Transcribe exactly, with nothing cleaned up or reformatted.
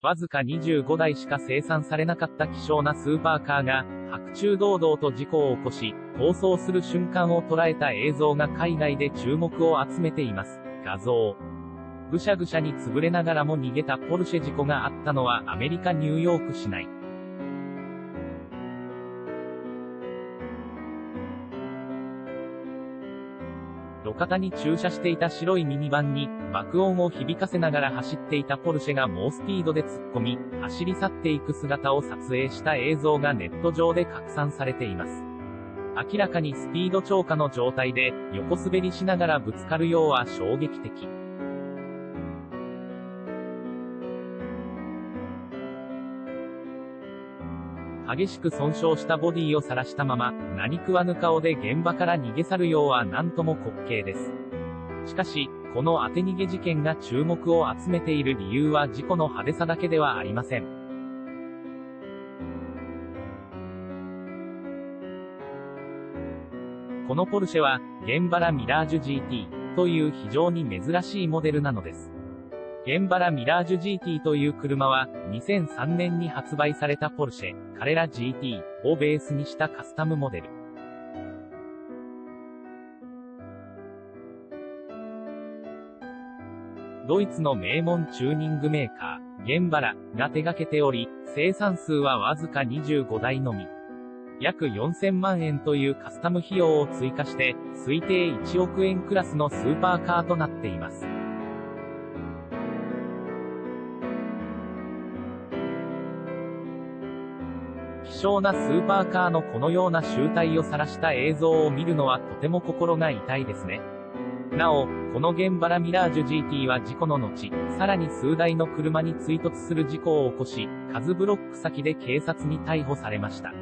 わずかにじゅうごだいしか生産されなかった希少なスーパーカーが、白昼堂々と事故を起こし、逃走する瞬間を捉えた映像が海外で注目を集めています。画像。ぐしゃぐしゃに潰れながらも逃げたポルシェ事故があったのはアメリカ・ニューヨーク市内。路肩に駐車していた白いミニバンに、爆音を響かせながら走っていたポルシェが猛スピードで突っ込み、走り去っていく姿を撮影した映像がネット上で拡散されています。明らかにスピード超過の状態で、横滑りしながらぶつかるようは衝撃的。激しく損傷したボディを晒したまま、何食わぬ顔で現場から逃げ去るようは何とも滑稽です。しかし、この当て逃げ事件が注目を集めている理由は事故の派手さだけではありません。このポルシェは、ゲンバラミラージュ ジーティー という非常に珍しいモデルなのです。ゲンバラミラージュ ジーティー という車は、にせんさんねんに発売されたポルシェ、カレラ ジーティー をベースにしたカスタムモデル。ドイツの名門チューニングメーカー、ゲンバラが手掛けており、生産数はわずかにじゅうごだいのみ。約よんせんまんえんというカスタム費用を追加して、推定いちおくえんクラスのスーパーカーとなっています。希少なスーパーカーのこのような醜態を晒した映像を見るのはとても心が痛いですね。なお、このゲンバラミラージュ ジーティー は事故の後、さらに数台の車に追突する事故を起こし、数ブロック先で警察に逮捕されました。